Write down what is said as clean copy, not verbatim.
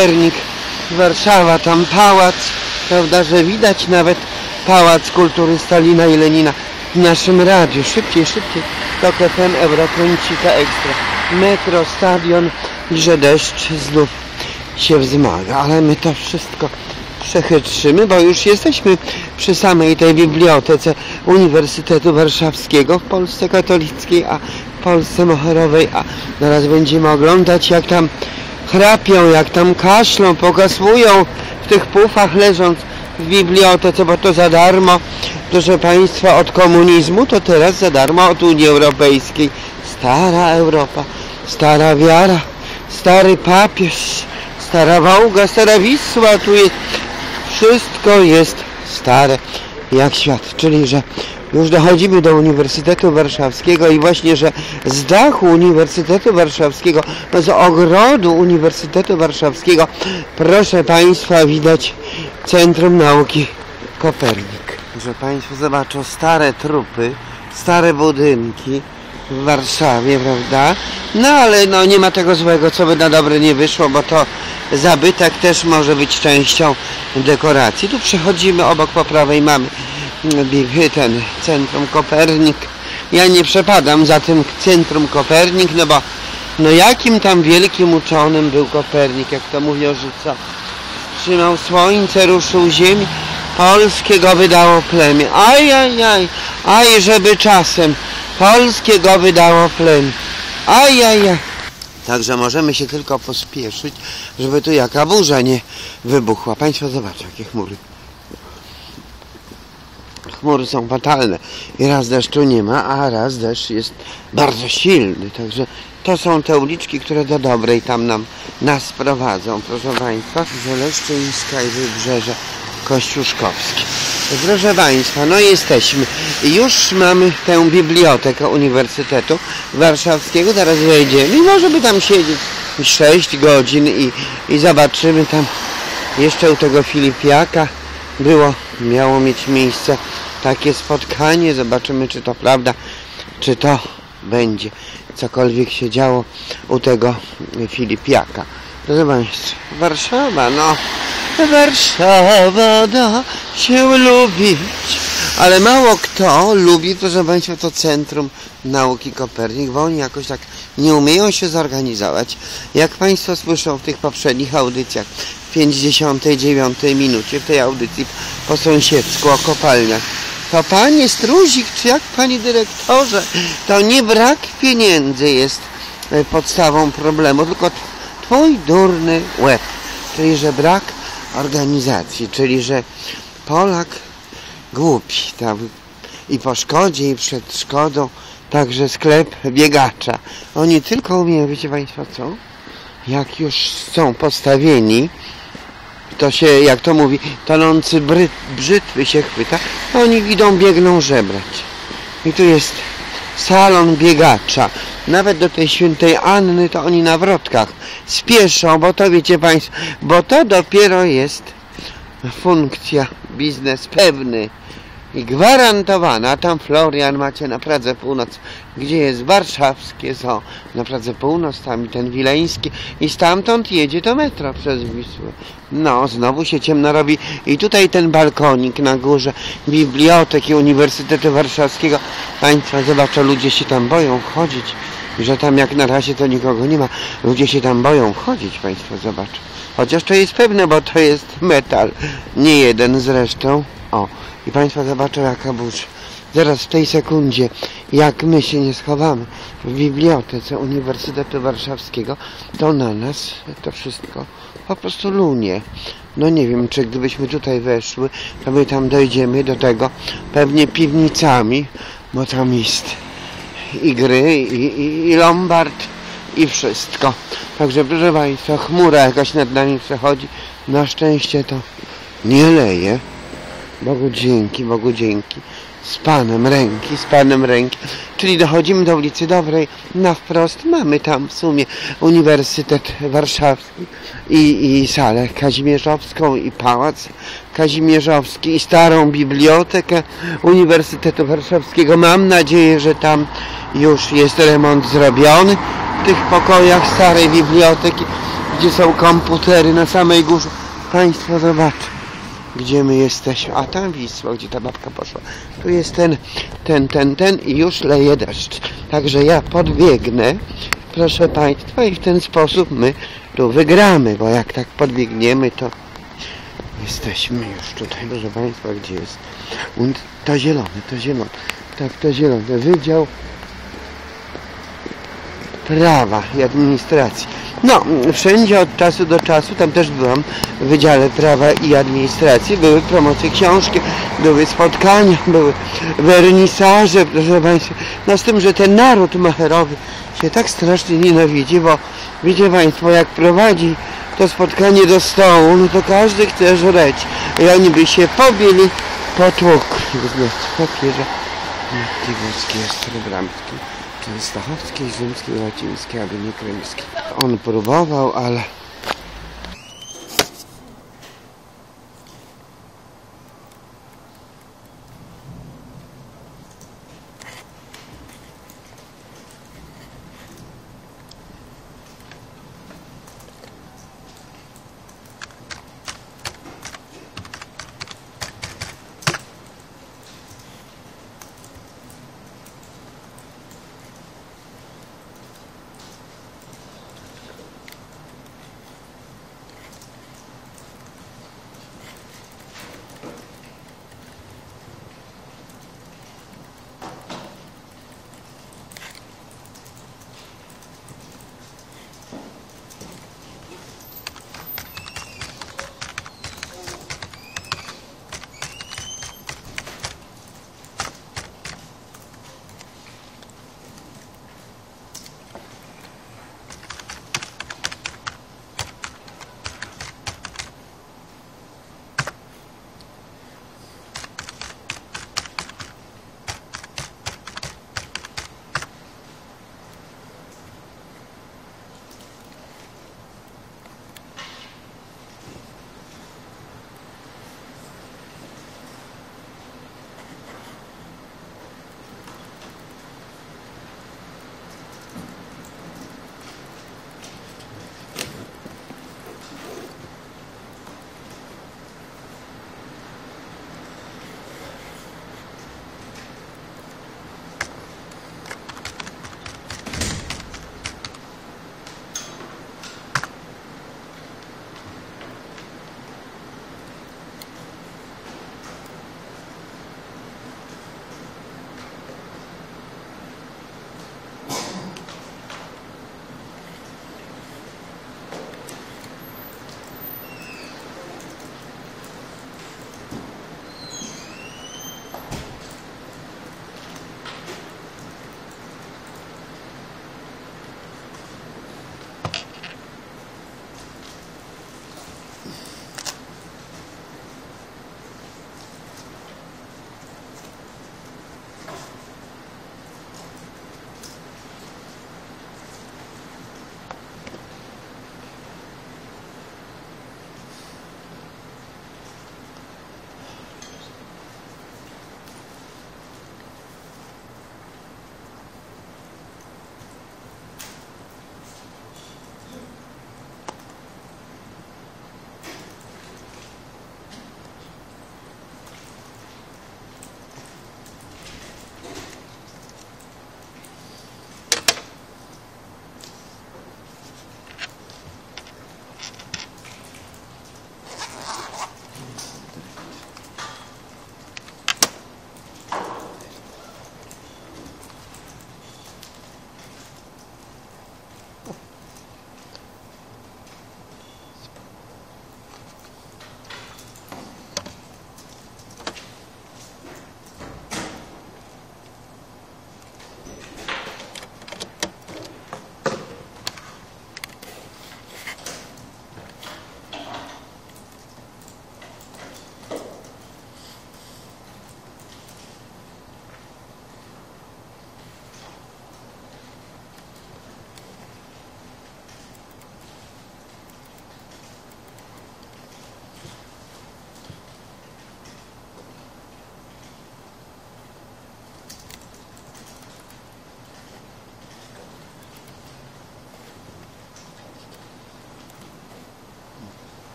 Kopernik, Warszawa, tam pałac, prawda, że widać nawet Pałac Kultury Stalina i Lenina w naszym radiu. Szybciej, TOK FM, Eurokręcika Ekstra, metro, stadion i że deszcz znów się wzmaga, ale my to wszystko przechytrzymy, bo już jesteśmy przy samej tej bibliotece Uniwersytetu Warszawskiego w Polsce katolickiej, a w Polsce moherowej, a zaraz będziemy oglądać, jak tam chrapią, jak tam kaszlą, pokasłują w tych pufach leżąc w bibliotece, bo to za darmo, proszę Państwa, od komunizmu, to teraz za darmo od Unii Europejskiej. Stara Europa, stara wiara, stary papież, stara Wałga, stara Wisła, tu jest, wszystko jest stare jak świat, czyli że już dochodzimy do Uniwersytetu Warszawskiego i właśnie, że z dachu Uniwersytetu Warszawskiego, z ogrodu Uniwersytetu Warszawskiego, proszę Państwa, widać Centrum Nauki Kopernik. Że Państwo zobaczą stare trupy, stare budynki w Warszawie, prawda? No ale no nie ma tego złego, co by na dobre nie wyszło, bo to zabytek też może być częścią dekoracji. Tu przechodzimy obok, po prawej mamy ten Centrum Kopernik. Ja nie przepadam za tym Centrum Kopernik, no bo no jakim tam wielkim uczonym był Kopernik, jak to mówią, że co? Trzymał słońce, ruszył ziemię, polskie go wydało plemię. Aj, żeby czasem polskie go wydało plemię. Aj. Także możemy się tylko pospieszyć, żeby tu jaka burza nie wybuchła. Państwo zobaczcie, jakie chmury. Chmury są fatalne i raz deszczu nie ma, a raz deszcz jest bardzo silny. Także to są te uliczki, które do dobrej tam nas prowadzą, proszę Państwa. Żeleszczyńska i Wybrzeże Kościuszkowskie. Proszę Państwa, no jesteśmy. I już mamy tę bibliotekę Uniwersytetu Warszawskiego. Teraz wejdziemy i może by tam siedzieć 6 godzin i zobaczymy tam jeszcze u tego Filipiaka miało mieć miejsce takie spotkanie. Zobaczymy, czy to prawda, czy to będzie cokolwiek się działo u tego Filipiaka. Proszę Państwa, Warszawa, no Warszawa da się lubić, ale mało kto lubi, proszę Państwa, to Centrum Nauki Kopernik, bo oni jakoś tak nie umieją się zorganizować. Jak Państwo słyszą w tych poprzednich audycjach, w 59 minucie, w tej audycji po sąsiedzku o kopalniach, to Panie Struzik, czy jak Panie Dyrektorze, to nie brak pieniędzy jest podstawą problemu, tylko Twój durny łeb, czyli że brak organizacji, czyli że Polak głupi tam i po szkodzie, i przed szkodą, także sklep biegacza. Oni tylko umieją, wiecie Państwo co? Jak już są postawieni, to się, jak to mówi, tonący brzytwy się chwyta, oni idą, biegną żebrać. I tu jest salon biegacza. Nawet do tej Świętej Anny to oni na wrotkach spieszą, bo to wiecie Państwo, bo to dopiero jest funkcja, biznes pewny i gwarantowana. Tam Florian macie na Pradze Północ, gdzie jest warszawskie zoo, na Pradze Północ, tam i ten wileński i stamtąd jedzie to metro przez Wisłę. No, znowu się ciemno robi i tutaj ten balkonik na górze Biblioteki Uniwersytetu Warszawskiego. Państwo zobaczą, ludzie się tam boją wchodzić, że tam jak na razie to nikogo nie ma. Ludzie się tam boją wchodzić, Państwo zobaczą. Chociaż to jest pewne, bo to jest metal, nie jeden zresztą. O, i Państwo zobaczą, jaka burza. Zaraz w tej sekundzie, jak my się nie schowamy w Bibliotece Uniwersytetu Warszawskiego, to na nas to wszystko po prostu lunie. No nie wiem, czy gdybyśmy tutaj weszły, to my tam dojdziemy do tego pewnie piwnicami, bo tam jest i gry, i lombard, i wszystko. Także proszę Państwa, chmura jakaś nad nami przechodzi. Na szczęście to nie leje. Bogu dzięki, Bogu dzięki. Z Panem ręki. Czyli dochodzimy do ulicy Dobrej, na wprost mamy tam w sumie Uniwersytet Warszawski i salę kazimierzowską i pałac kazimierzowski i starą bibliotekę Uniwersytetu Warszawskiego. Mam nadzieję, że tam już jest remont zrobiony w tych pokojach starej biblioteki. gdzie są komputery na samej górze. Państwo zobaczą, gdzie my jesteśmy. A tam Wisła, gdzie ta babka poszła. Tu jest ten i już leje deszcz. Także ja podbiegnę, proszę Państwa, i w ten sposób my tu wygramy, bo jak tak podbiegniemy, to jesteśmy już tutaj, proszę Państwa, gdzie jest. Und to zielone. Tak, to zielone. Wydział Prawa i Administracji. No, wszędzie od czasu do czasu, tam też byłam w Wydziale Prawa i Administracji, były promocje książki, były spotkania, były wernisaże, proszę Państwa. No z tym, że ten naród macherowy się tak strasznie nienawidzi, bo wiecie Państwo, jak prowadzi to spotkanie do stołu, no to każdy chce żreć. I oni by się pobili, potłukli. Papieże Matki Srebramskiej, Częstochowskiej, Rzymskiej, Łacińskiej, aby nie krymskiej. On próbował, ale